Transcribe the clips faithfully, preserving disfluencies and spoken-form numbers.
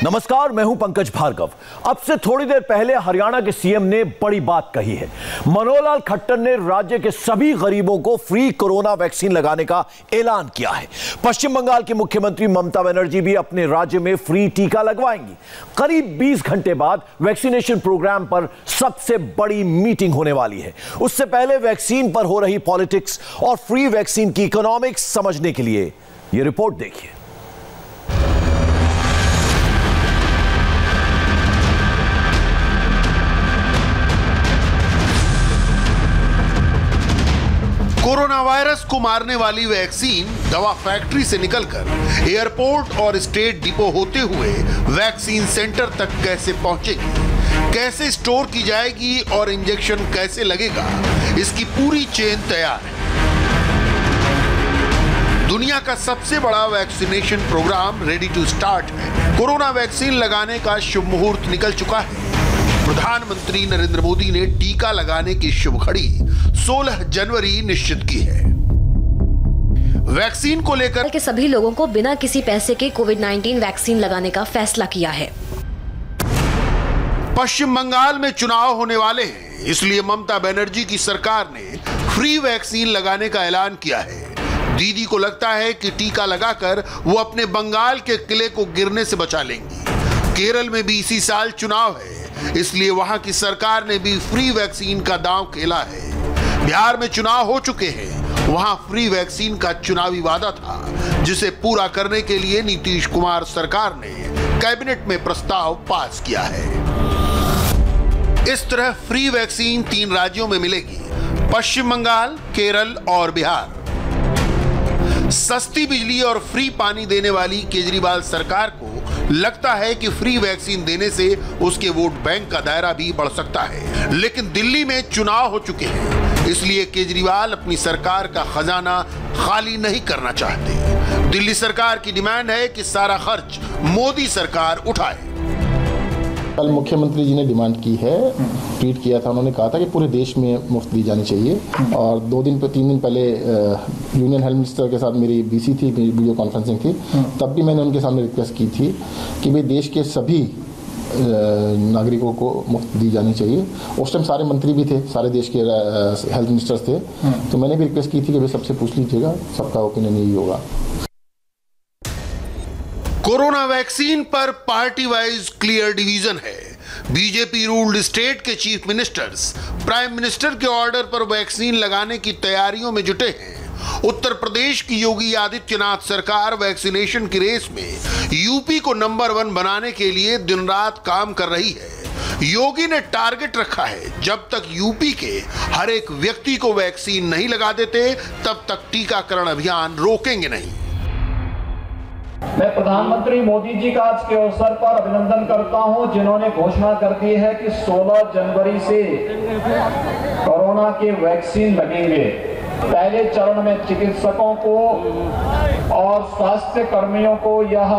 नमस्कार, मैं हूं पंकज भार्गव। अब से थोड़ी देर पहले हरियाणा के सीएम ने बड़ी बात कही है। मनोहर लाल खट्टर ने राज्य के सभी गरीबों को फ्री कोरोना वैक्सीन लगाने का ऐलान किया है। पश्चिम बंगाल की मुख्यमंत्री ममता बनर्जी भी अपने राज्य में फ्री टीका लगवाएंगी। करीब बीस घंटे बाद वैक्सीनेशन प्रोग्राम पर सबसे बड़ी मीटिंग होने वाली है। उससे पहले वैक्सीन पर हो रही पॉलिटिक्स और फ्री वैक्सीन की इकोनॉमिक्स समझने के लिए यह रिपोर्ट देखिए। कोरोना वायरस को मारने वाली वैक्सीन दवा फैक्ट्री से निकलकर एयरपोर्ट और स्टेट डिपो होते हुए वैक्सीन सेंटर तक कैसे पहुंचेगी, कैसे स्टोर की जाएगी और इंजेक्शन कैसे लगेगा, इसकी पूरी चेन तैयार है। दुनिया का सबसे बड़ा vaccination programme ready to start है। कोरोना वैक्सीन लगाने का शुभ मुहूर्त निकल चुका है। प्रधानमंत्री नरेंद्र मोदी ने टीका लगाने की शुभ घड़ी सोलह जनवरी निश्चित की है। वैक्सीन को लेकर के सभी लोगों को बिना किसी पैसे के कोविड नाइनटीन वैक्सीन लगाने का फैसला किया है। पश्चिम बंगाल में चुनाव होने वाले हैं, इसलिए ममता बनर्जी की सरकार ने फ्री वैक्सीन लगाने का ऐलान किया है। दीदी को लगता है कि टीका लगाकर वो अपने बंगाल के किले को गिरने से बचा लेंगी। केरल में भी इसी साल चुनाव है, इसलिए वहां की सरकार ने भी फ्री वैक्सीन का दांव खेला है। बिहार में चुनाव हो चुके हैं, वहां फ्री वैक्सीन का चुनावी वादा था, जिसे पूरा करने के लिए नीतीश कुमार सरकार ने कैबिनेट में प्रस्ताव पास किया है। इस तरह फ्री वैक्सीन तीन राज्यों में मिलेगी, पश्चिम बंगाल, केरल और बिहार। सस्ती बिजली और फ्री पानी देने वाली केजरीवाल सरकार को लगता है कि फ्री वैक्सीन देने से उसके वोट बैंक का दायरा भी बढ़ सकता है, लेकिन दिल्ली में चुनाव हो चुके हैं, इसलिए केजरीवाल अपनी सरकार का खजाना खाली नहीं करना चाहते। दिल्ली सरकार की डिमांड है कि सारा खर्च मोदी सरकार उठाए। कल मुख्यमंत्री जी ने डिमांड की है, ट्वीट किया था, उन्होंने कहा था कि पूरे देश में मुफ्त दी जानी चाहिए। और दो दिन पे तीन दिन पहले यूनियन हेल्थ मिनिस्टर के साथ मेरी बीसी थी, मेरी वीडियो कॉन्फ्रेंसिंग थी, तब भी मैंने उनके सामने रिक्वेस्ट की थी कि भाई देश के सभी नागरिकों को मुफ्त दी जानी चाहिए। उस टाइम सारे मंत्री भी थे, सारे देश के हेल्थ मिनिस्टर्स थे, तो मैंने भी रिक्वेस्ट की थी कि भाई सबसे पूछ लीजिएगा, सबका ओपिनियन यही होगा। कोरोना वैक्सीन पर पार्टी वाइज क्लियर डिवीजन है। बीजेपी रूल्ड स्टेट के चीफ मिनिस्टर्स प्राइम मिनिस्टर के ऑर्डर पर वैक्सीन लगाने की तैयारियों में जुटे हैं। उत्तर प्रदेश की योगी आदित्यनाथ सरकार वैक्सीनेशन की रेस में यूपी को नंबर वन बनाने के लिए दिन रात काम कर रही है। योगी ने टारगेट रखा है, जब तक यूपी के हर एक व्यक्ति को वैक्सीन नहीं लगा देते, तब तक टीकाकरण अभियान रोकेंगे नहीं। मैं प्रधानमंत्री मोदी जी का आज के अवसर पर अभिनंदन करता हूं, जिन्होंने घोषणा कर दी है कि सोलह जनवरी से कोरोना के वैक्सीन लगेंगे। पहले चरण में चिकित्सकों को और स्वास्थ्य कर्मियों को यह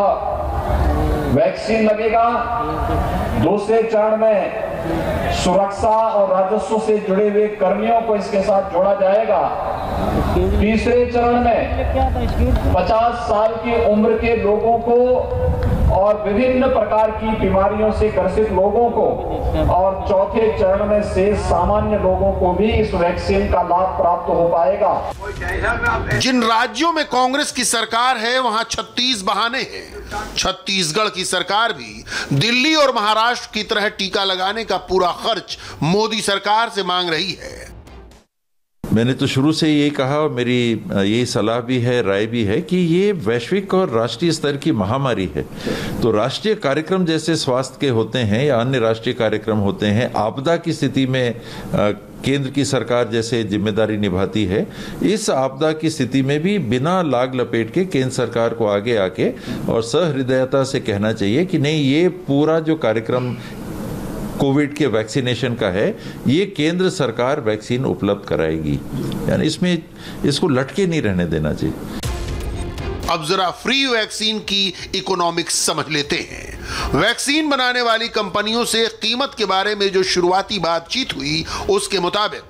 वैक्सीन लगेगा। दूसरे चरण में सुरक्षा और राजस्व से जुड़े हुए कर्मियों को इसके साथ जोड़ा जाएगा। तीसरे चरण में पचास साल की उम्र के लोगों को और विभिन्न प्रकार की बीमारियों से ग्रसित लोगों को, और चौथे चरण में से सामान्य लोगों को भी इस वैक्सीन का लाभ प्राप्त हो पाएगा। जिन राज्यों में कांग्रेस की सरकार है, वहां छत्तीस बहाने हैं। छत्तीसगढ़ की सरकार भी दिल्ली और महाराष्ट्र की तरह टीका लगाने का पूरा खर्च मोदी सरकार से मांग रही है। मैंने तो शुरू से यही कहा और मेरी यही सलाह भी है, राय भी है कि ये वैश्विक और राष्ट्रीय स्तर की महामारी है। तो राष्ट्रीय कार्यक्रम जैसे स्वास्थ्य के होते हैं या अन्य राष्ट्रीय कार्यक्रम होते हैं, आपदा की स्थिति में केंद्र की सरकार जैसे जिम्मेदारी निभाती है, इस आपदा की स्थिति में भी बिना लाग लपेट के केंद्र सरकार को आगे आके और सहृदयता से कहना चाहिए कि नहीं, ये पूरा जो कार्यक्रम कोविड के वैक्सीनेशन का है, ये केंद्र सरकार वैक्सीन उपलब्ध कराएगी। यानी इसमें इसको लटके नहीं रहने देना चाहिए। अब जरा फ्री वैक्सीन की इकोनॉमिक्स समझ लेते हैं। वैक्सीन बनाने वाली कंपनियों से कीमत के बारे में जो शुरुआती बातचीत हुई, उसके मुताबिक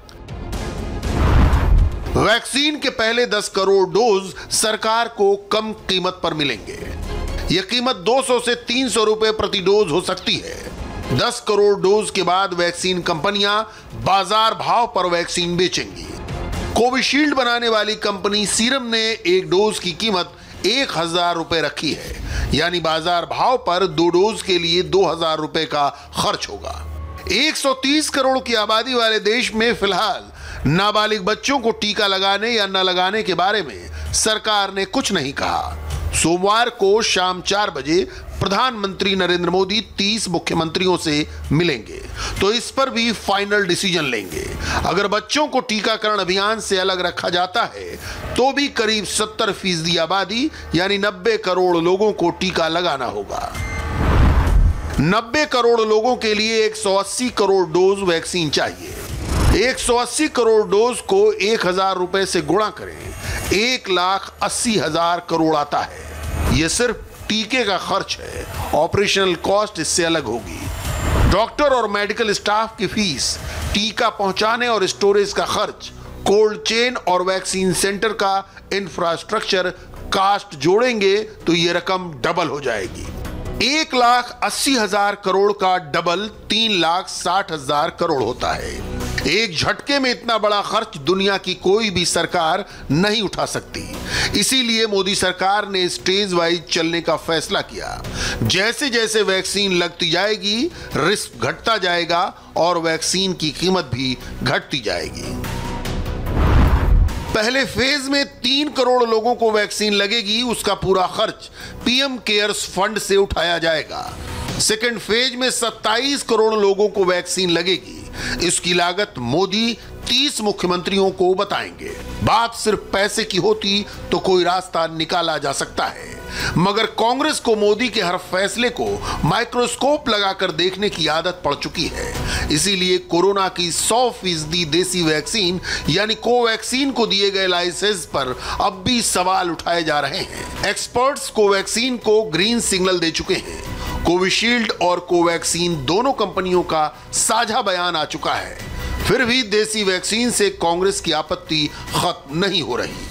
वैक्सीन के पहले दस करोड़ डोज सरकार को कम कीमत पर मिलेंगे। यह कीमत दो सौ से तीन सौ रुपए प्रति डोज हो सकती है। दस करोड़ डोज के बाद वैक्सीन कंपनियां बाजार भाव पर वैक्सीन बेचेंगी। कोविशील्ड बनाने वाली कंपनी सीरम ने एक डोज की कीमत एक हजार रुपए रखी है, यानी बाजार भाव पर दो डोज के लिए दो हजार रुपए का खर्च होगा। एक सौ तीस करोड़ की आबादी वाले देश में फिलहाल नाबालिग बच्चों को टीका लगाने या न लगाने के बारे में सरकार ने कुछ नहीं कहा। सोमवार को शाम चार बजे प्रधानमंत्री नरेंद्र मोदी तीस मुख्यमंत्रियों से मिलेंगे तो इस पर भी फाइनल डिसीजन लेंगे। अगर बच्चों को टीकाकरण अभियान से अलग रखा जाता है तो भी करीब सत्तर फीसदी आबादी यानी नब्बे करोड़ लोगों को टीका लगाना होगा। नब्बे करोड़ लोगों के लिए एक सौ अस्सी करोड़ डोज वैक्सीन चाहिए। एक सौ अस्सी करोड़ डोज को एक हजार रुपए से गुणा करें, एक लाख अस्सी हजार करोड़ आता है। यह सिर्फ टीके का खर्च है, ऑपरेशनल कॉस्ट इससे अलग होगी। डॉक्टर और मेडिकल स्टाफ की फीस, टीका पहुंचाने और स्टोरेज का खर्च, कोल्ड चेन और वैक्सीन सेंटर का इंफ्रास्ट्रक्चर कास्ट जोड़ेंगे तो यह रकम डबल हो जाएगी। एक लाख अस्सी हजार करोड़ का डबल तीन लाख साठ हजार करोड़ होता है। एक झटके में इतना बड़ा खर्च दुनिया की कोई भी सरकार नहीं उठा सकती। इसीलिए मोदी सरकार ने स्टेज वाइज चलने का फैसला किया। जैसे जैसे वैक्सीन लगती जाएगी रिस्क घटता जाएगा और वैक्सीन की कीमत भी घटती जाएगी। पहले फेज में तीन करोड़ लोगों को वैक्सीन लगेगी, उसका पूरा खर्च पीएम केयर्स फंड से उठाया जाएगा। सेकेंड फेज में सत्ताईस करोड़ लोगों को वैक्सीन लगेगी, इसकी लागत मोदी तीस मुख्यमंत्रियों को बताएंगे। बात सिर्फ पैसे की होती तो कोई रास्ता निकाला जा सकता है, मगर कांग्रेस को मोदी के हर फैसले को माइक्रोस्कोप लगाकर देखने की आदत पड़ चुकी है। इसीलिए कोरोना की सौ फीसदी देसी वैक्सीन यानी कोवैक्सीन को दिए गए लाइसेंस पर अब भी सवाल उठाए जा रहे हैं। एक्सपर्ट्स कोवैक्सीन को ग्रीन सिग्नल दे चुके हैं। कोविशील्ड और कोवैक्सीन दोनों कंपनियों का साझा बयान आ चुका है, फिर भी देसी वैक्सीन से कांग्रेस की आपत्ति खत्म नहीं हो रही।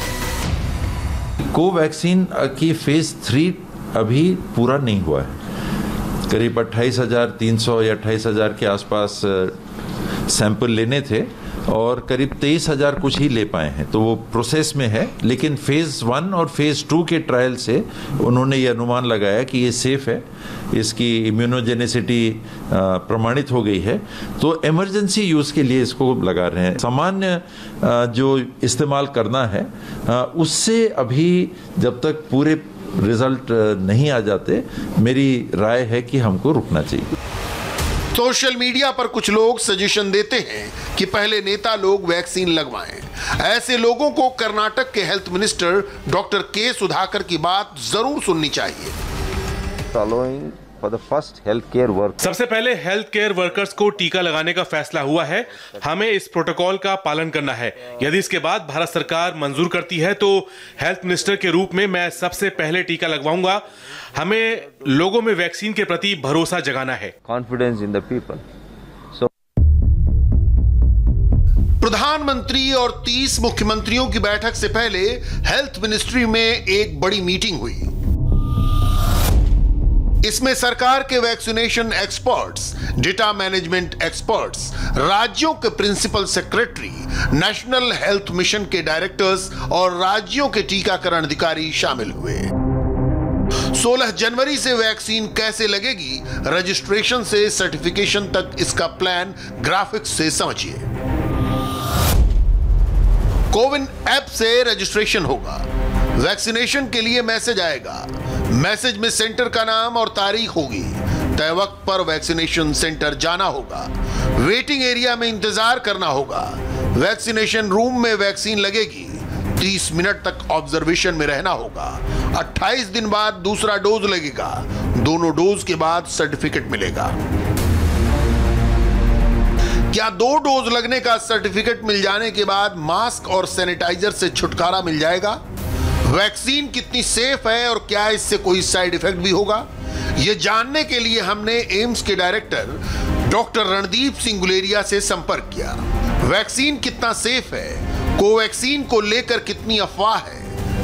कोवैक्सीन की फेज थ्री अभी पूरा नहीं हुआ है। करीब अट्ठाईस हजार तीन सौ या अट्ठाईस हजार के आसपास सैंपल लेने थे और करीब तेईस हजार कुछ ही ले पाए हैं, तो वो प्रोसेस में है। लेकिन फेज वन और फेज टू के ट्रायल से उन्होंने ये अनुमान लगाया कि ये सेफ है, इसकी इम्यूनोजेनिसिटी प्रमाणित हो गई है, तो इमरजेंसी यूज़ के लिए इसको लगा रहे हैं। सामान्य जो इस्तेमाल करना है उससे अभी जब तक पूरे रिजल्ट नहीं आ जाते, मेरी राय है कि हमको रुकना चाहिए। सोशल मीडिया पर कुछ लोग सजेशन देते हैं कि पहले नेता लोग वैक्सीन लगवाएं। ऐसे लोगों को कर्नाटक के हेल्थ मिनिस्टर डॉक्टर के सुधाकर की बात जरूर सुननी चाहिए। Following for the first healthcare work. सबसे पहले हेल्थ केयर वर्कर्स को टीका लगाने का फैसला हुआ है। हमें इस प्रोटोकॉल का पालन करना है। यदि इसके बाद भारत सरकार मंजूर करती है तो हेल्थ मिनिस्टर के रूप में मैं सबसे पहले टीका लगवाऊंगा। हमें लोगों में वैक्सीन के प्रति भरोसा जगाना है। Confidence in the people. So प्रधानमंत्री और तीस मुख्यमंत्रियों की बैठक से पहले हेल्थ मिनिस्ट्री में एक बड़ी मीटिंग हुई। इसमें सरकार के vaccination experts, data management experts, राज्यों के principal secretary, national health mission के डायरेक्टर्स और राज्यों के टीकाकरण अधिकारी शामिल हुए। सोलह जनवरी से वैक्सीन कैसे लगेगी, रजिस्ट्रेशन से सर्टिफिकेशन तक इसका प्लान ग्राफिक्स से समझिए। कोविन ऐप से रजिस्ट्रेशन होगा, वैक्सीनेशन के लिए मैसेज आएगा, मैसेज में सेंटर का नाम और तारीख होगी, तय वक्त पर वैक्सीनेशन सेंटर जाना होगा, वेटिंग एरिया में इंतजार करना होगा, वैक्सीनेशन रूम में वैक्सीन लगेगी, तीस मिनट तक ऑब्जर्वेशन में रहना होगा, अट्ठाईस दिन बाद दूसरा डोज लगेगा, दोनों डोज के बाद सर्टिफिकेट मिलेगा। क्या दो डोज लगने का सर्टिफिकेट मिल जाने के बाद मास्क और सैनिटाइजर से छुटकारा मिल जाएगा? वैक्सीन कितनी सेफ है और क्या इससे कोई साइड इफेक्ट भी होगा? यह जानने के लिए हमने एम्स के डायरेक्टर डॉक्टर रणदीप सिंह गुलेरिया से संपर्क किया। वैक्सीन कितना सेफ है, कोवैक्सीन को लेकर कितनी अफवाह है,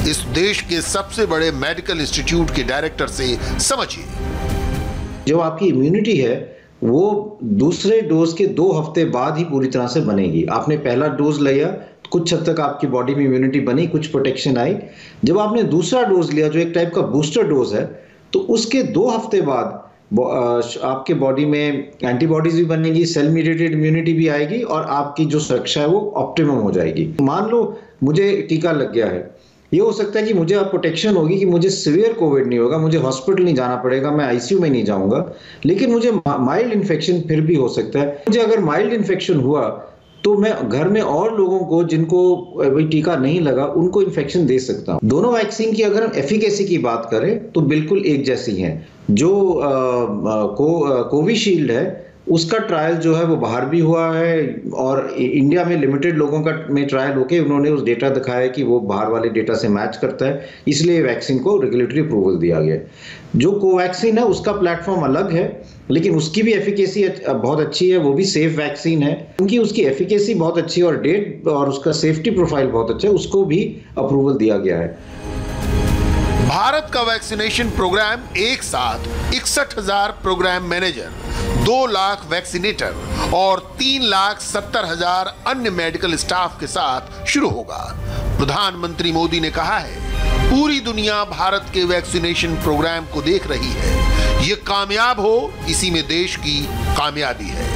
इस देश के सबसे बड़े मेडिकल इंस्टीट्यूट के डायरेक्टर से समझिए। जो आपकी इम्यूनिटी है वो दूसरे डोज के दो हफ्ते बाद ही पूरी तरह से बनेगी। आपने पहला डोज लिया, कुछ हद तक आपकी बॉडी में इम्यूनिटी बनी, कुछ प्रोटेक्शन आई। जब आपने दूसरा डोज लिया जो एक टाइप का बूस्टर डोज है, तो उसके दो हफ्ते बाद आपके बॉडी में एंटीबॉडीज भी बनेगी, सेल मीडिएटेड इम्यूनिटी भी आएगी और आपकी जो सुरक्षा है वो ऑप्टिमम हो जाएगी। मान लो मुझे टीका लग गया है, ये हो सकता है कि मुझे अब प्रोटेक्शन होगी कि मुझे सीवियर कोविड नहीं होगा, मुझे हॉस्पिटल नहीं जाना पड़ेगा, मैं आईसीयू में नहीं जाऊंगा, लेकिन मुझे माइल्ड इन्फेक्शन फिर भी हो सकता है। मुझे अगर माइल्ड इन्फेक्शन हुआ तो मैं घर में और लोगों को जिनको वही टीका नहीं लगा उनको इन्फेक्शन दे सकता हूं। दोनों वैक्सीन की अगर हम एफिकेसी की बात करें तो बिल्कुल एक जैसी हैं। जो आ, आ, को, कोविशील्ड है उसका ट्रायल जो है वो बाहर भी हुआ है और इंडिया में लिमिटेड लोगों का में ट्रायल होके उन्होंने उस डेटा दिखाया कि वो बाहर वाले डेटा से मैच करता है, इसलिए वैक्सीन को रेगुलेटरी अप्रूवल दिया गया। जो कोवैक्सीन है उसका प्लेटफॉर्म अलग है, लेकिन उसकी भी एफिकेसी बहुत अच्छी है, वो भी सेफ वैक्सीन है। उनकी उसकी एफिकेसी बहुत अच्छी और डेट और उसका सेफ्टी प्रोफाइल बहुत अच्छा है, उसको भी अप्रूवल दिया गया है। भारत का वैक्सीनेशन प्रोग्राम एक साथ इकसठ हजार प्रोग्राम मैनेजर, दो लाख वैक्सीनेटर और तीन लाख सत्तर हजार अन्य मेडिकल स्टाफ के साथ शुरू होगा। प्रधानमंत्री मोदी ने कहा है, पूरी दुनिया भारत के वैक्सीनेशन प्रोग्राम को देख रही है। ये कामयाब हो, इसी में देश की कामयाबी है।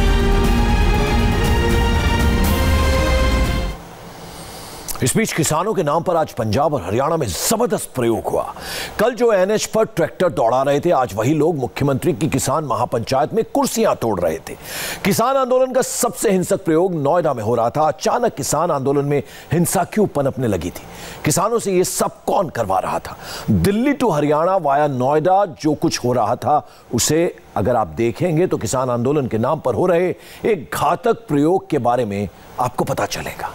इस बीच किसानों के नाम पर आज पंजाब और हरियाणा में जबरदस्त प्रयोग हुआ। कल जो एनएच पर ट्रैक्टर दौड़ा रहे थे, आज वही लोग मुख्यमंत्री की किसान महापंचायत में कुर्सियां तोड़ रहे थे। किसान आंदोलन का सबसे हिंसक प्रयोग नोएडा में हो रहा था। अचानक किसान आंदोलन में हिंसा क्यों पनपने लगी थी? किसानों से यह सब कौन करवा रहा था? दिल्ली टू हरियाणा वाया नोएडा जो कुछ हो रहा था, उसे अगर आप देखेंगे तो किसान आंदोलन के नाम पर हो रहे एक घातक प्रयोग के बारे में आपको पता चलेगा।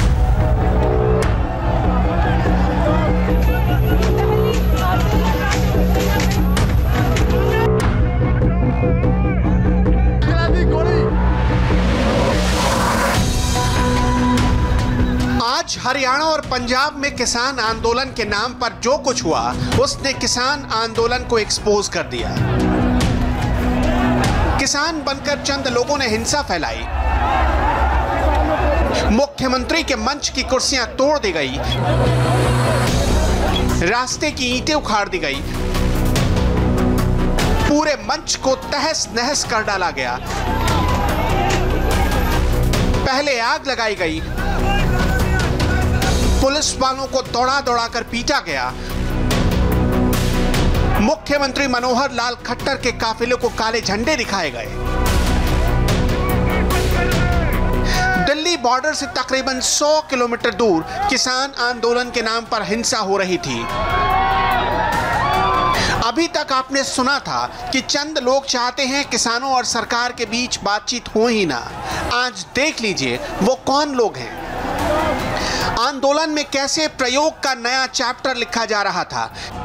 आज हरियाणा और पंजाब में किसान आंदोलन के नाम पर जो कुछ हुआ, उसने किसान आंदोलन को एक्सपोज कर दिया। किसान बनकर चंद लोगों ने हिंसा फैलाई, मुख्यमंत्री के मंच की कुर्सियां तोड़ दी गई, रास्ते की ईंटें उखाड़ दी गई, पूरे मंच को तहस नहस कर डाला गया। पहले आग लगाई गई, पुलिस वालों को दौड़ा दौड़ा कर पीटा गया। मुख्यमंत्री मनोहर लाल खट्टर के काफिले को काले झंडे दिखाए गए। दिल्ली बॉर्डर से तकरीबन सौ किलोमीटर दूर किसान आंदोलन के नाम पर हिंसा हो रही थी। अभी तक आपने सुना था कि चंद लोग चाहते हैं किसानों और सरकार के बीच बातचीत हो ही ना। आज देख लीजिए वो कौन लोग हैं। आंदोलन में कैसे प्रयोग का नया चैप्टर लिखा जा रहा था।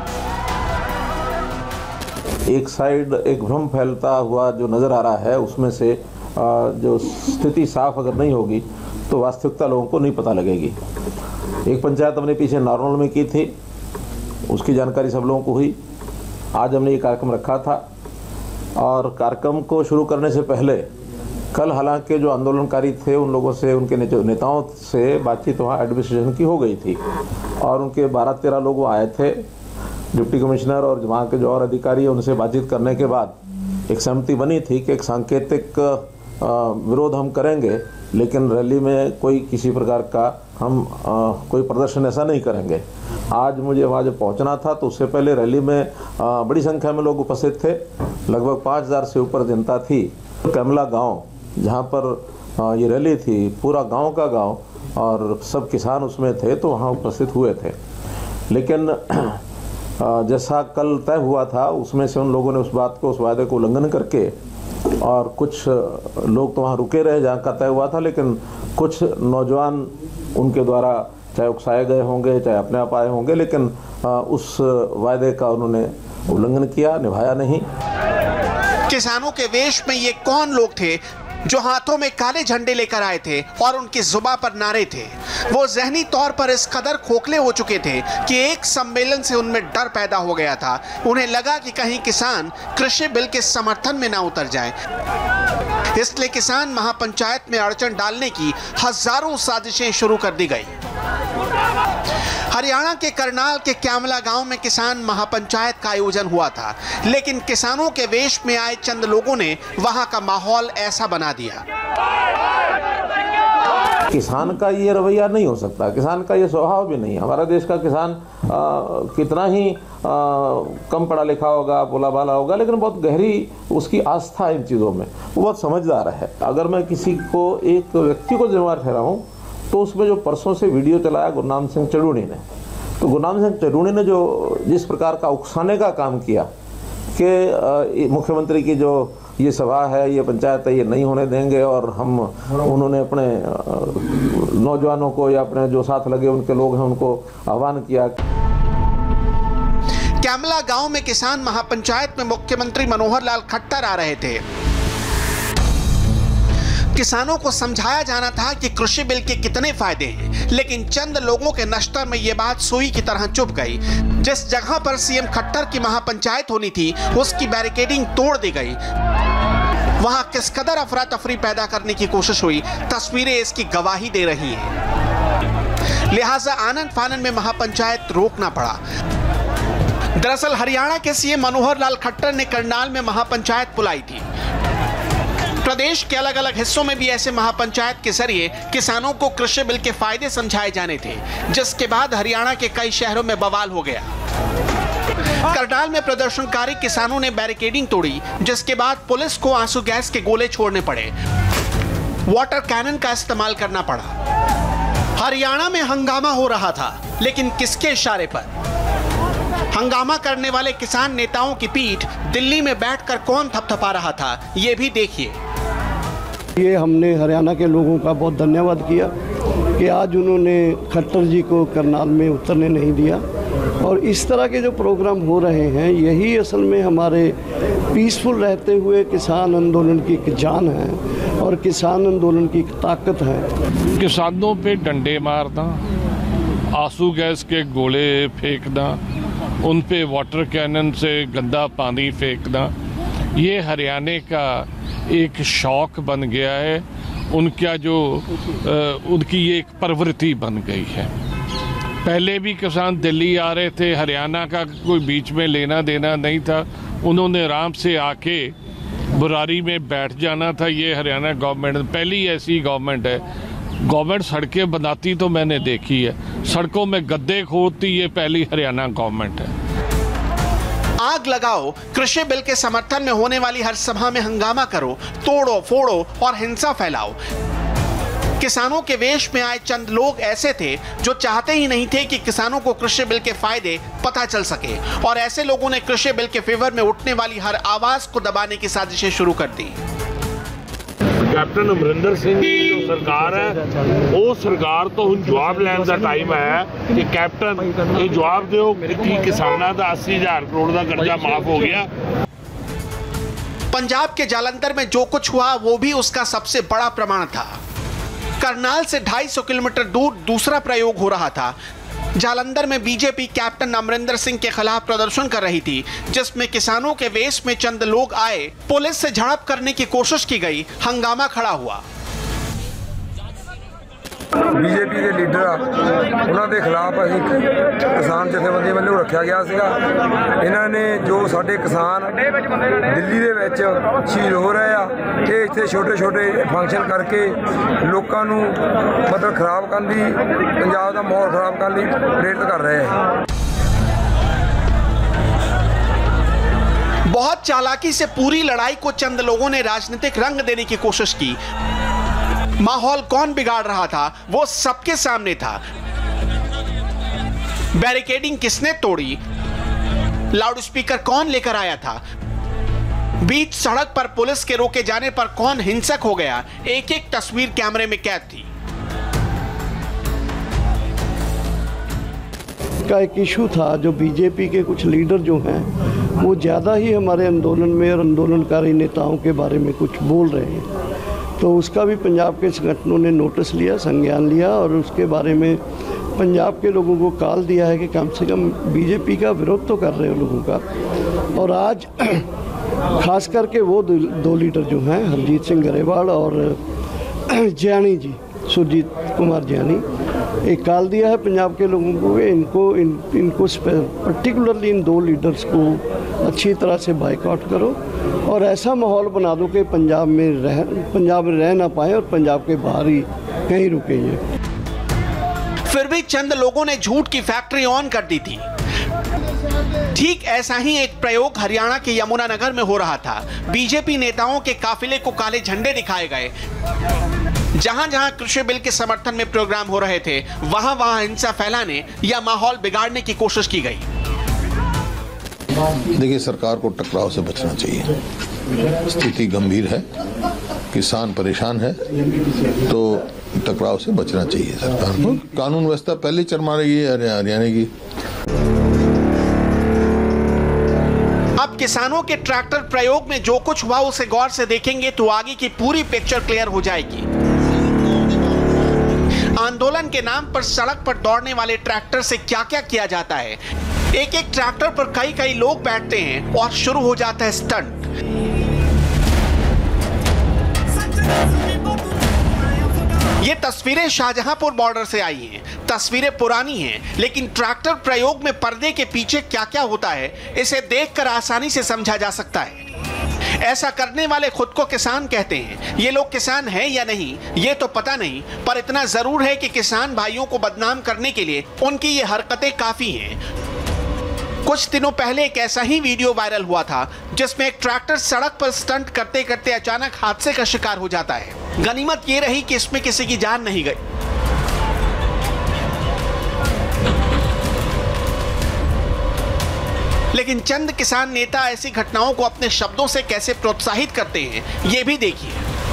एक साइड एक भ्रम फैलता हुआ जो नजर आ रहा है, उसमें से जो स्थिति साफ अगर नहीं होगी तो वास्तविकता लोगों को नहीं पता लगेगी। एक पंचायत हमने पीछे नारनौल में की थी, उसकी जानकारी सब लोगों को हुई। आज हमने ये कार्यक्रम रखा था और कार्यक्रम को शुरू करने से पहले कल हालांकि जो आंदोलनकारी थे उन लोगों से, उनके नेताओं से बातचीत वहाँ एडमिनिस्ट्रेशन की हो गई थी और उनके बारह तेरह लोग वो आए थे। डिप्टी कमिश्नर और वहाँ के जो और अधिकारी हैं उनसे बातचीत करने के बाद एक सहमति बनी थी कि एक सांकेतिक विरोध हम करेंगे, लेकिन रैली में कोई किसी प्रकार का हम आ, कोई प्रदर्शन ऐसा नहीं करेंगे। आज मुझे वहाँ जब पहुँचना था तो उससे पहले रैली में आ, बड़ी संख्या में लोग उपस्थित थे, लगभग पाँच हज़ार से ऊपर जनता थी। कमला गांव जहाँ पर ये रैली थी, पूरा गांव का गांव और सब किसान उसमें थे, तो वहाँ उपस्थित हुए थे। लेकिन जैसा कल तय हुआ था उसमें से उन लोगों ने उस बात को, उस वायदे को उल्लंघन करके, और कुछ लोग तो वहाँ रुके रहे जहाँ का तय हुआ था, लेकिन कुछ नौजवान उनके द्वारा चाहे उकसाए गए होंगे चाहे अपने आप आए होंगे, लेकिन उस वायदे का उन्होंने उल्लंघन किया, निभाया नहीं। किसानों के वेश में ये कौन लोग थे जो हाथों में काले झंडे लेकर आए थे और उनकी जुबान पर नारे थे, वो ज़हनी तौर पर इस कदर खोखले हो चुके थे कि एक सम्मेलन से उनमें डर पैदा हो गया था। उन्हें लगा कि कहीं किसान कृषि बिल के समर्थन में ना उतर जाएं। इसलिए किसान महापंचायत में अड़चन डालने की हजारों साजिशें शुरू कर दी गई। हरियाणा के करनाल के क्यामला गांव में किसान महापंचायत का आयोजन हुआ था, लेकिन किसानों के वेश में आए चंद लोगों ने वहां का माहौल ऐसा बना दिया। किसान का ये रवैया नहीं हो सकता, किसान का ये स्वभाव भी नहीं है। हमारा देश का किसान आ, कितना ही आ, कम पढ़ा लिखा होगा, भोला भाला होगा, लेकिन बहुत गहरी उसकी आस्था इन चीज़ों में, वो बहुत समझदार है। अगर मैं किसी को एक व्यक्ति को जिम्मेवार ठहराऊं तो उसमें जो परसों से वीडियो चलाया गुरनाम सिंह चड़ूनी ने, तो गुरनाम सिंह चड़ूनी ने जो जिस प्रकार का उकसाने का काम किया कि मुख्यमंत्री की जो ये सभा है, ये पंचायत है, ये नहीं होने देंगे, और हम उन्होंने अपने नौजवानों को या अपने जो साथ लगे उनके लोग हैं उनको आह्वान किया। क्यामला गांव में किसान महापंचायत में मुख्यमंत्री मनोहर लाल खट्टर आ रहे थे। किसानों को समझाया जाना था कि कृषि बिल के कितने फायदे हैं, लेकिन चंद लोगों के नश्तर में यह बात सुई की तरह चुप गई। जिस जगह पर सीएम खट्टर की महापंचायत होनी थी, उसकी बैरिकेडिंग तोड़ दी गई। वहां किस कदर अफरा तफरी पैदा करने की कोशिश हुई, तस्वीरें इसकी गवाही दे रही हैं। लिहाजा आनन फानन में महापंचायत रोकना पड़ा। दरअसल हरियाणा के सीएम मनोहर लाल खट्टर ने करनाल में महापंचायत बुलाई थी। प्रदेश के अलग अलग हिस्सों में भी ऐसे महापंचायत के जरिए किसानों को कृषि बिल के फायदे समझाए जाने थे, जिसके बाद हरियाणा के कई शहरों में बवाल हो गया। करनाल में प्रदर्शनकारी किसानों ने बैरिकेडिंग तोड़ी, जिसके बाद पुलिस को आंसू गैस के गोले छोड़ने पड़े, वाटर कैनन का इस्तेमाल करना पड़ा। हरियाणा में हंगामा हो रहा था, लेकिन किसके इशारे पर? हंगामा करने वाले किसान नेताओं की पीठ दिल्ली में बैठकर कौन थपथपा रहा था, ये भी देखिए। ये हमने हरियाणा के लोगों का बहुत धन्यवाद किया कि आज उन्होंने खट्टर जी को करनाल में उतरने नहीं दिया, और इस तरह के जो प्रोग्राम हो रहे हैं, यही असल में हमारे पीसफुल रहते हुए किसान आंदोलन की एक जान है और किसान आंदोलन की एक ताकत है। किसानों पे डंडे मारना, आंसू गैस के गोले फेंकना, उन पे वाटर कैनन से गंदा पानी फेंकना, ये हरियाणा का एक शौक बन गया है। उनका जो आ, उनकी ये एक प्रवृत्ति बन गई है। पहले भी किसान दिल्ली आ रहे थे, हरियाणा का कोई बीच में लेना देना नहीं था। उन्होंने आराम से आके बुरारी में बैठ जाना था। ये हरियाणा गवर्नमेंट पहली ऐसी गवर्नमेंट है। गवर्नमेंट सड़कें बनाती तो मैंने देखी है, सड़कों में गड्ढे खोदती ये पहली हरियाणा गवर्नमेंट है। आग लगाओ, कृषि बिल के समर्थन में होने वाली हर सभा में हंगामा करो, तोड़ो फोड़ो और हिंसा फैलाओ। किसानों के वेश में आए चंद लोग ऐसे थे जो चाहते ही नहीं थे कि किसानों को कृषि बिल के फायदे पता चल सके, और ऐसे लोगों ने कृषि बिल के फेवर में उठने वाली हर आवाज को दबाने की साजिशें शुरू कर दी। कैप्टन अमरिंदर सिंह की जो सरकार है, वो सरकार तो हुण जवाब लैन का टाइम है कि कैप्टन ये जवाब दो कि किसानों का अस्सी हजार करोड़ का कर्जा माफ हो गया। पंजाब के जालंधर में जो कुछ हुआ वो भी उसका सबसे बड़ा प्रमाण था। करनाल से ढाई सौ किलोमीटर दूर दूसरा प्रयोग हो रहा था। जालंधर में बीजेपी कैप्टन अमरिंदर सिंह के खिलाफ प्रदर्शन कर रही थी, जिसमें किसानों के वेश में चंद लोग आए, पुलिस से झड़प करने की कोशिश की गई, हंगामा खड़ा हुआ। बीजेपी के लीडर उन्होंने खिलाफ अभी किसान जथेबंदी वालों रखा गया सीगा। इन्होंने जो साडे किसान दिल्ली दे विच शहीद हो रहे हैं, ये इत्थे छोटे छोटे फंक्शन करके लोगों नूं मतलब खराब करने दी, पंजाब का माहौल खराब करने दी प्रेरित कर रहे हैं। बहुत चालाकी से पूरी लड़ाई को चंद लोगों ने राजनीतिक रंग देने की कोशिश की। माहौल कौन बिगाड़ रहा था वो सबके सामने था। बैरिकेडिंग किसने तोड़ी, लाउडस्पीकर कौन लेकर आया था, बीच सड़क पर पुलिस के रोके जाने पर कौन हिंसक हो गया, एक एक तस्वीर कैमरे में कैद थी। का एक इशू था, जो बीजेपी के कुछ लीडर जो हैं वो ज़्यादा ही हमारे आंदोलन में और आंदोलनकारी नेताओं के बारे में कुछ बोल रहे हैं। तो उसका भी पंजाब के संगठनों ने नोटिस लिया, संज्ञान लिया और उसके बारे में पंजाब के लोगों को कॉल दिया है कि कम से कम बीजेपी का विरोध तो कर रहे हो लोगों का। और आज खास करके वो दो लीडर जो हैं हरजीत सिंह गरेवाल और ज्ञानी जी, सुरजीत कुमार ज्ञानी, एक कॉल दिया है पंजाब के लोगों को कि इनको इन इनको पर्टिकुलरली इन दो लीडर्स को अच्छी तरह से बाइकआउट करो और ऐसा माहौल बना दो कि पंजाब में रह पंजाब में रह ना पाए और पंजाब के बाहर ही कहीं रुके ये। फिर भी चंद लोगों ने झूठ की फैक्ट्री ऑन कर दी थी। ठीक ऐसा ही एक प्रयोग हरियाणा के यमुनानगर में हो रहा था। बीजेपी नेताओं के काफिले को काले झंडे दिखाए गए। जहां जहां कृषि बिल के समर्थन में प्रोग्राम हो रहे थे, वहां वहां हिंसा फैलाने या माहौल बिगाड़ने की कोशिश की गई। देखिए, सरकार को टकराव से बचना चाहिए। स्थिति गंभीर है, किसान परेशान है, तो टकराव से बचना चाहिए सरकार को। कानून व्यवस्था पहले चरमा रही है हरियाणा की। अब किसानों के ट्रैक्टर प्रयोग में जो कुछ हुआ उसे गौर से देखेंगे तो आगे की पूरी पिक्चर क्लियर हो जाएगी। आंदोलन के नाम पर सड़क पर दौड़ने वाले ट्रैक्टर से क्या क्या किया जाता है। एक एक ट्रैक्टर पर कई कई लोग बैठते हैं और शुरू हो जाता है स्टंट। ये तस्वीरें शाहजहांपुर बॉर्डर से आई हैं। तस्वीरें पुरानी हैं, लेकिन ट्रैक्टर प्रयोग में पर्दे के पीछे क्या क्या होता है इसे देखकर आसानी से समझा जा सकता है। ऐसा करने वाले खुद को किसान कहते हैं। ये लोग किसान हैं या नहीं ये तो पता नहीं, पर इतना जरूर है कि किसान भाइयों को बदनाम करने के लिए उनकी ये हरकतें काफी हैं। कुछ दिनों पहले एक ऐसा ही वीडियो वायरल हुआ था जिसमें एक ट्रैक्टर सड़क पर स्टंट करते करते अचानक हादसे का शिकार हो जाता है। गनीमत ये रही कि इसमें किसी की जान नहीं गई। लेकिन चंद किसान नेता ऐसी घटनाओं को अपने शब्दों से कैसे प्रोत्साहित करते हैं, ये भी देखिए।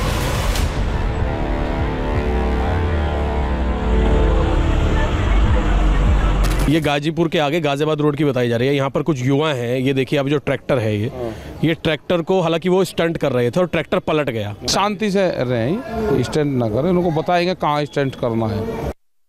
ये गाजीपुर के आगे गाजियाबाद रोड की बताई जा रही है। यहाँ पर कुछ युवा हैं, ये देखिए, अब जो ट्रैक्टर है ये ये ट्रैक्टर को हालांकि वो स्टंट कर रहे थे और ट्रैक्टर पलट गया। शांति से रहें, स्टंट ना करें, उनको बताएंगे कहाँ स्टंट करना है।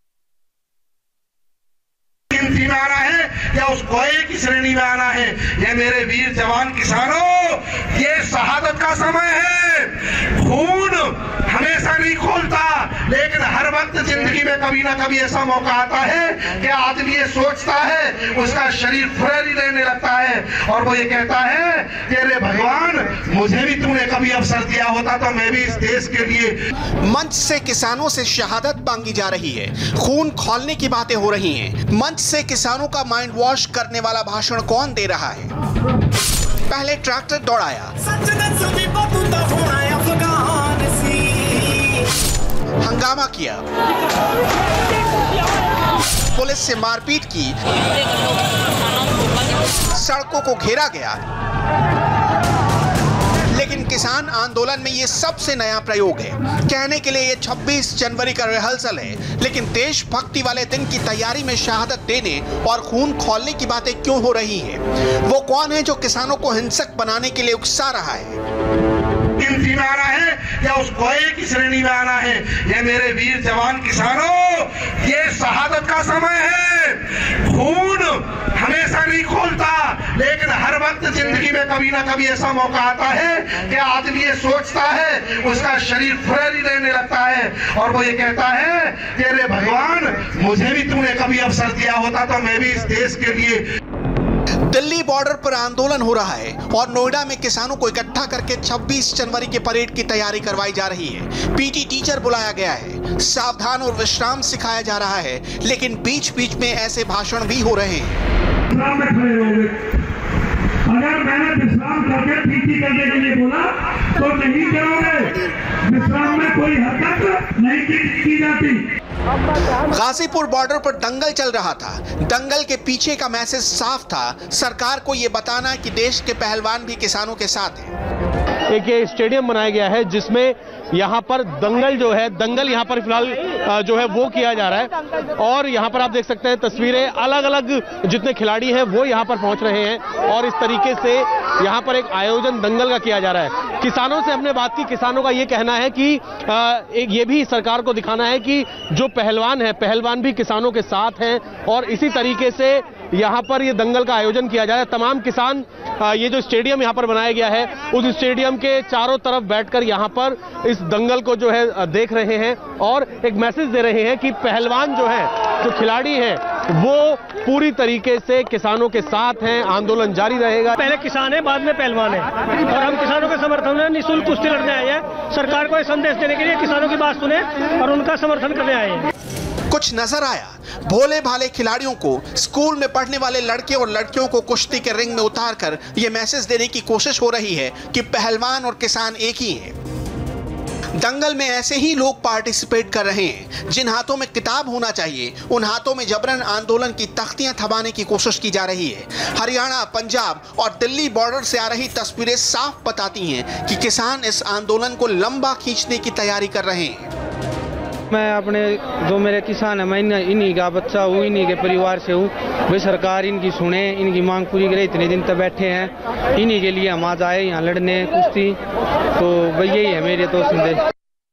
में आना है या उस गोए की श्रेणी में आना है। ये मेरे वीर जवान किसानों, ये शहादत का समय है। खून हमेशा नहीं खोलता, लेकिन हर वक्त जिंदगी में कभी ना कभी ऐसा मौका आता है कि आदमी ये सोचता है, उसका शरीर फुर्री लेने लगता है और वो ये कहता है कि अरे भगवान, मुझे भी तूने कभी अवसर दिया होता तो मैं भी इस देश के लिए। मंच से किसानों से शहादत मांगी जा रही है, खून खौलने की बातें हो रही हैं। मंच से किसानों का माइंड वॉश करने वाला भाषण कौन दे रहा है? पहले ट्रैक्टर दौड़ाया, हंगामा किया, पुलिस से मारपीट की, सड़कों को घेरा गया। लेकिन किसान आंदोलन में ये सबसे नया प्रयोग है। कहने के लिए ये छब्बीस जनवरी का रिहर्सल है, लेकिन देशभक्ति वाले दिन की तैयारी में शहादत देने और खून खौलने की बातें क्यों हो रही हैं? वो कौन है जो किसानों को हिंसक बनाने के लिए उकसा रहा है? गिनती में आना है या उस गोए की श्रेणी में आना है। ये मेरे वीर जवान किसानों, ये शहादत का समय है। खून हमेशा नहीं खोलता, लेकिन हर वक्त जिंदगी में कभी ना कभी ऐसा मौका आता है कि आदमी ये सोचता है, उसका शरीर फुर्री लेने लगता है और वो ये कहता है कि अरे भगवान, मुझे भी तूने कभी अवसर दिया होता तो मैं भी इस देश के लिए। दिल्ली बॉर्डर पर आंदोलन हो रहा है और नोएडा में किसानों को इकट्ठा करके छब्बीस जनवरी के परेड की तैयारी करवाई जा रही है। पीटी टीचर बुलाया गया है, सावधान और विश्राम सिखाया जा रहा है, लेकिन बीच बीच में ऐसे भाषण भी हो रहे हैं। अगर मैंने विश्राम करके पीटी करने के लिए बोला तो नहीं करोगे। विश्राम में कोई हरकत नहीं की जाती। गाजीपुर बॉर्डर पर दंगल चल रहा था। दंगल के पीछे का मैसेज साफ था, सरकार को ये बताना कि देश के पहलवान भी किसानों के साथ हैं। एक ये स्टेडियम बनाया गया है जिसमें यहाँ पर दंगल जो है, दंगल यहाँ पर फिलहाल जो है वो किया जा रहा है। और यहाँ पर आप देख सकते हैं तस्वीरें, अलग अलग जितने खिलाड़ी हैं वो यहाँ पर पहुँच रहे हैं और इस तरीके से यहाँ पर एक आयोजन दंगल का किया जा रहा है। किसानों से हमने बात की, किसानों का ये कहना है कि एक ये भी सरकार को दिखाना है कि जो पहलवान है, पहलवान भी किसानों के साथ हैं और इसी तरीके से यहाँ पर ये दंगल का आयोजन किया जा रहा है। तमाम किसान ये जो स्टेडियम यहाँ पर बनाया गया है उस स्टेडियम के चारों तरफ बैठकर यहाँ पर इस दंगल को जो है देख रहे हैं और एक मैसेज दे रहे हैं कि पहलवान जो है, जो खिलाड़ी हैं, वो पूरी तरीके से किसानों के साथ हैं, आंदोलन जारी रहेगा। पहले किसान है, बाद में पहलवान है और हम किसानों के समर्थन में निःशुल्क कुश्ती लड़ने आए हैं। सरकार को संदेश देने के लिए किसानों की बात सुने और उनका समर्थन करने आए हैं। कुछ नजर आया भोले भाले खिलाड़ियों को स्कूल में पढ़ने वाले लड़के और लड़कियों को कुश्ती के रिंग में उतारकर यह मैसेज देने की कोशिश हो रही है कि पहलवान और किसान एक ही हैं। दंगल में ऐसे ही लोग पार्टिसिपेट कर रहे हैं जिन हाथों में किताब होना चाहिए, उन हाथों में जबरन आंदोलन की तख्तियां थमाने की कोशिश की जा रही है। हरियाणा, पंजाब और दिल्ली बॉर्डर से आ रही तस्वीरें साफ बताती हैं कि किसान इस आंदोलन को लंबा खींचने की तैयारी कर रहे हैं। मैं अपने जो मेरे किसान है, मैं इन्हीं का बच्चा हूँ, इन्हीं के परिवार से हूँ। वे सरकार इनकी सुने, इनकी मांग पूरी करे। इतने दिन तक बैठे हैं, इन्हीं के लिए हम आज आए यहाँ लड़ने कुश्ती। तो वही यही है मेरे तो संदेश।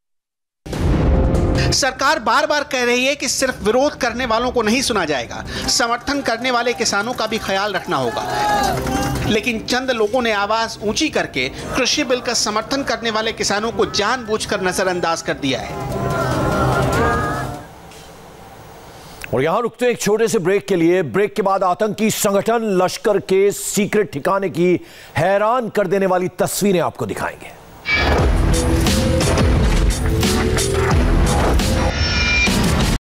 सरकार बार बार कह रही है कि सिर्फ विरोध करने वालों को नहीं सुना जाएगा, समर्थन करने वाले किसानों का भी ख्याल रखना होगा। लेकिन चंद लोगों ने आवाज ऊंची करके कृषि बिल का समर्थन करने वाले किसानों को जानबूझकर नजरअंदाज कर दिया है। और यहां रुकते हैं एक छोटे से ब्रेक के लिए। ब्रेक के बाद आतंकी संगठन लश्कर के सीक्रेट ठिकाने की हैरान कर देने वाली तस्वीरें आपको दिखाएंगे।